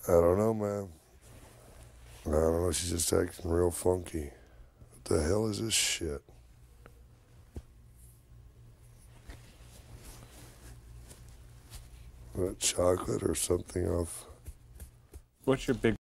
I don't know, man. I don't know. She's just acting real funky. What the hell is this shit? What, chocolate or something off? What's your big